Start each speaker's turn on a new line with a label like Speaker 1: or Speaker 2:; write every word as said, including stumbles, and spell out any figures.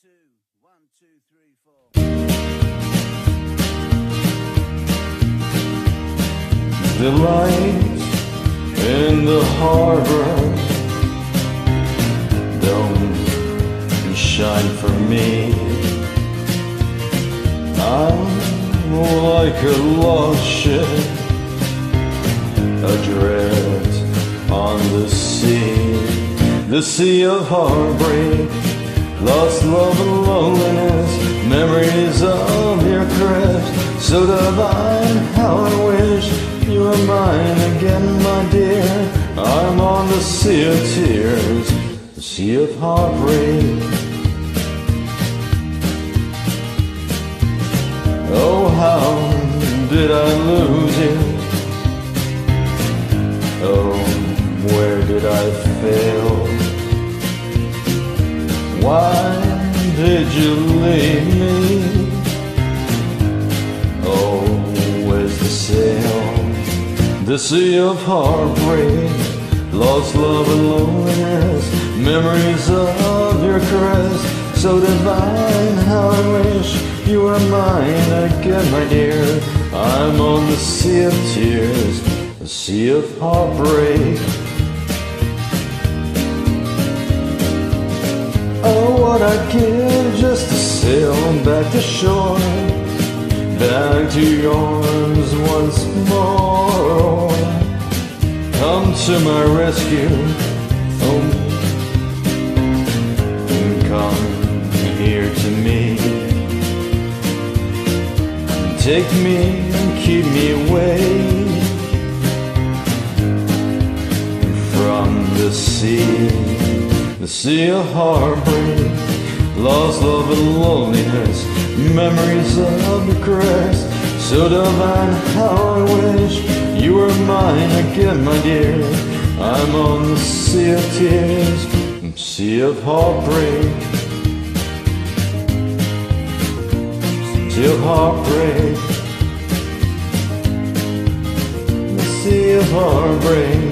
Speaker 1: two, one, two, three, four.
Speaker 2: The light in the harbor don't shine for me. I'm like a lost ship adrift on the sea, the sea of heartbreak, lost love and loneliness, memories of your crest, so divine. How I wish you were mine again, my dear. I'm on the sea of tears, the sea of heartbreak. Oh, how did I lose you? Oh, where did I fail? Why did you leave me? Oh, where's the sail? The sea of heartbreak, lost love and loneliness, memories of your caress, so divine. How I wish you were mine again, my dear. I'm on the sea of tears, the sea of heartbreak. Oh, what I'd give just to sail back to shore, back to your arms once more. Come to my rescue, oh, come here to me. Take me and keep me away from the sea, the sea of heartbreak, lost love and loneliness, memories of the crest, so divine. How I wish you were mine again, my dear. I'm on the sea of tears, sea of heartbreak, sea of heartbreak, the sea of heartbreak.